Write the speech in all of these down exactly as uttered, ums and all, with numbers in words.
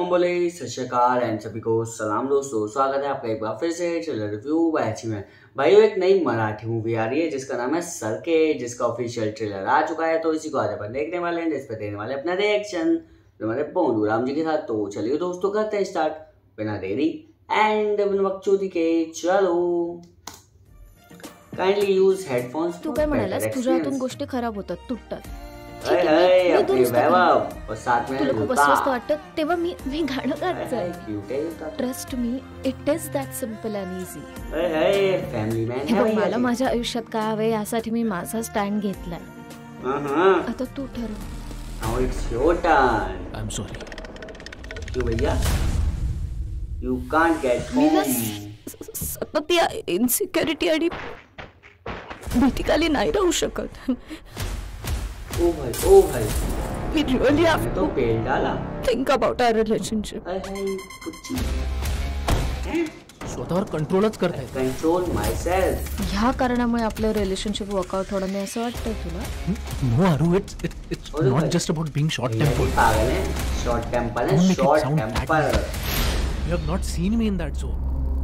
बोले सत श्री अकाल एंड सभी को सलाम दोस्तों, स्वागत है आपका एक बार फिर से ट्रेलर रिव्यू बैच में। भाइयों, एक नई मराठी मूवी आ रही है जिसका नाम है सरके, जिसका ऑफिशियल ट्रेलर आ चुका है। तो इसी को आज अपन देखने वाले हैं, जिस पर देने वाले अपना रिएक्शन हमारे पोंडू राम जी के साथ। तो चलिए दोस्तों, करते हैं स्टार्ट बिना देरी एंड बिना बकचोदी के। चलो, काइंडली यूज हेडफोन्स। तू काय म्हणालास? तुझ्या हातून गोष्टी खराब होतात, तुटतात. अरे अरे अपनी वैभव और साथ में तुला खूप अस्वस्थ वाटतं तेव्हा मी मी गाणं गात जाईल. Cute. Trust me, it is that simple and easy. अरे अरे फॅमिली मॅन. हे बघ, मला माझ्या आयुष्यात काय हवंय यासाठी मी माझा स्टँड घेतलाय. आता तू ठरव. Now it's your turn. I am sorry. क्यों भैया? यू कांट गेट मी ना होम. सतत या इनसिक्युरिटी आणि भीतीखाली नाही राहू शकत. ओ भाई ओ भाई, We really have तो to पेल डाला. think about our relationship. अरे कुछ स्वतःवर कंट्रोलच करताय. Control myself. ह्या कारणामुळे आपलं रिलेशनशिप वर्कआउट होणार नाही असं वाटतंय तुला? No Aaru, it's it's not just about being short tempered. पागल है, शॉर्ट टेम्पर है, short temper. You have not seen me in that zone.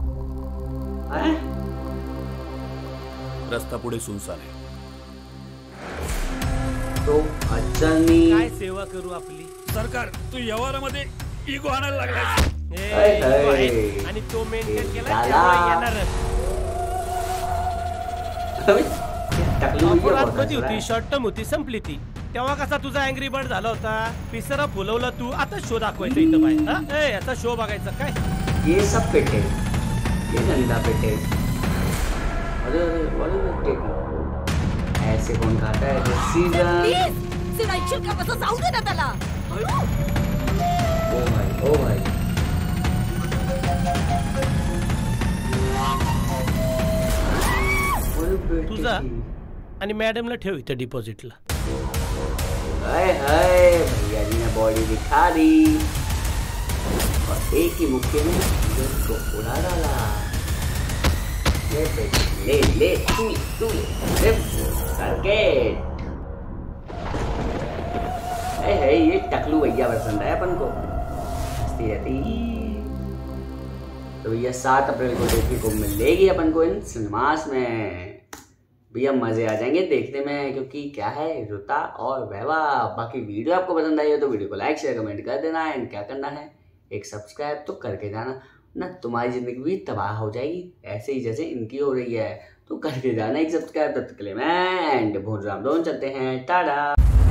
रस्ता पुढे सुनसान आहे. तो अडचणी काय सेवा करू आपली? सरकार, तू व्यवहारामध्ये इगो आणायला लागलास. अय, अय. आणि तो मेंटेन केला झाला. तेव्हा येणारच. टकलू भैया अपराध बहुत कधी हंस रहा होती, है. शॉर्ट टर्म होती, संपली ती. तेव्हा कसा तुझा अँग्री बर्ड झाला होता? पिसरा फुलवला तू, आता शो दाखवायचा इथं बाय. हा? ए, याचा शो बघायचा काय? ये सब पेटे, ये गंदा पेटे. अरे अरे अरे टेकी. ऐसे कौन खाता है? सीजन. सिरायची का कसं जाऊ दे ना त्याला. ओ भाई ओ भाई. तुझा आणि मॅडमला ठेव इथं डिपॉझिटला. हाय हाय, भैया जी ने बॉडी दिखा दी और एक ही मुक्के में को उड़ा डाला. ले ले ले तू तू ले करके. है ये टकलू भैया पसंद है अपन को. हंसती रहती. तो भैया सात अप्रैल को देखने को मिलेगी अपन को इन सिनेमास में. भैया मजे आ जाएंगे देखने में, क्योंकि क्या है, ऋता और वैभव. बाकी वीडियो आपको पसंद आई हो तो वीडियो को लाइक शेयर कमेंट कर देना. एंड क्या करना है, एक सब्सक्राइब तो करके जाना ना. तुम्हारी जिंदगी भी तबाह हो जाएगी ऐसे ही जैसे इनकी हो रही है. तो करके जाना एक सब्सक्राइब. तब तक के लिए मैं एंड भोज राम दोनों चलते हैं. टाटा.